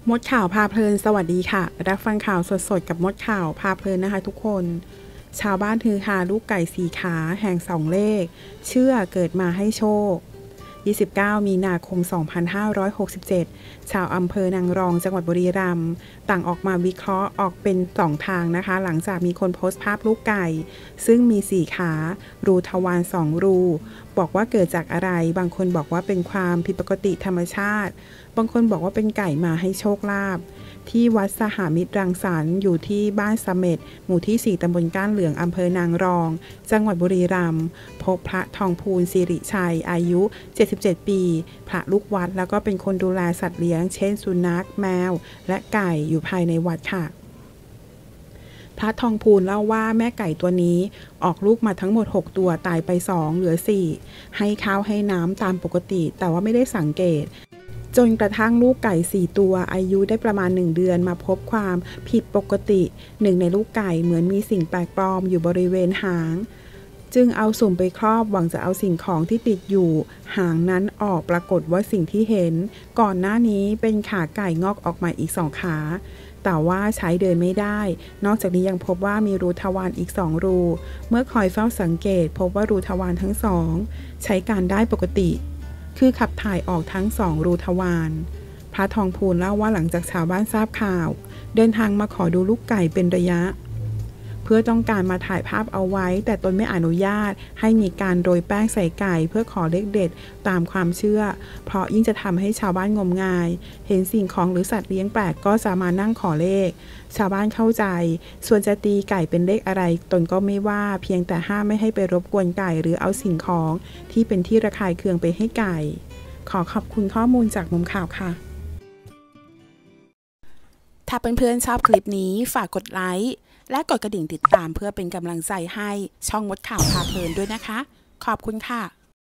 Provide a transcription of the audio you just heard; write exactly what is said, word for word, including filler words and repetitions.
มดข่าวพาเพลินสวัสดีค่ะรับฟังข่าวสดๆกับมดข่าวพาเพลินนะคะทุกคนชาวบ้านฮือฮาลูกไก่สี่ขาแห่งสองเลขเชื่อเกิดมาให้โชคยี่สิบเก้ามีนาคมสองพันห้าร้อยหกสิบเจ็ดชาวอำเภอนางรองจังหวัดบุรีรัมย์ต่างออกมาวิเคราะห์ออกเป็นสองทางนะคะหลังจากมีคนโพสต์ภาพลูกไก่ซึ่งมีสี่ขารูทวารสองรูบอกว่าเกิดจากอะไรบางคนบอกว่าเป็นความผิดปกติธรรมชาติบางคนบอกว่าเป็นไก่มาให้โชคลาภที่วัดสหมิตรรังสรรค์อยู่ที่บ้านเสม็ดหมู่ที่สี่ตำบลก้านเหลืองอำเภอนางรองจังหวัดบุรีรัมย์พบพระทองพูนสิริชัยอายุเจ็ดสิบเจ็ดปีพระลูกวัดแล้วก็เป็นคนดูแลสัตว์เลี้ยงเช่นสุนัขแมวและไก่อยู่ภายในวัดค่ะพระทองพูนเล่าว่าแม่ไก่ตัวนี้ออกลูกมาทั้งหมดหกตัวตายไปสองเหลือสี่ให้ข้าวให้น้ำตามปกติแต่ว่าไม่ได้สังเกตจนกระทั่งลูกไก่สี่ตัวอายุได้ประมาณหนึ่งเดือนมาพบความผิดปกติหนึ่งในลูกไก่เหมือนมีสิ่งแปลกปลอมอยู่บริเวณหางจึงเอาสุ่มไปครอบหวังจะเอาสิ่งของที่ติดอยู่หางนั้นออกปรากฏว่าสิ่งที่เห็นก่อนหน้านี้เป็นขาไก่งอกออกมาอีกสองขาแต่ว่าใช้เดินไม่ได้นอกจากนี้ยังพบว่ามีรูทวารอีกสองรูเมื่อคอยเฝ้าสังเกตพบว่ารูทวารทั้งสองใช้การได้ปกติคือขับถ่ายออกทั้งสองรูทวารพระทองพูนเล่าว่าหลังจากชาวบ้านทราบข่าวเดินทางมาขอดูลูกไก่เป็นระยะเพื่อต้องการมาถ่ายภาพเอาไว้แต่ตนไม่อนุญาตให้มีการโรยแป้งใส่ไก่เพื่อขอเลขเด็ดตามความเชื่อเพราะยิ่งจะทำให้ชาวบ้านงมงายเห็นสิ่งของหรือสัตว์เลี้ยงแปลกก็สามารถนั่งขอเลขชาวบ้านเข้าใจส่วนจะตีไก่เป็นเลขอะไรตนก็ไม่ว่าเพียงแต่ห้ามไม่ให้ไปรบกวนไก่หรือเอาสิ่งของที่เป็นที่ระคายเคืองไปให้ไก่ขอขอบคุณข้อมูลจากมุมข่าวค่ะถ้าเพื่อนๆชอบคลิปนี้ฝากกดไลค์และกดกระดิ่งติดตามเพื่อเป็นกำลังใจให้ช่องมดข่าวพาเพลินด้วยนะคะขอบคุณค่ะ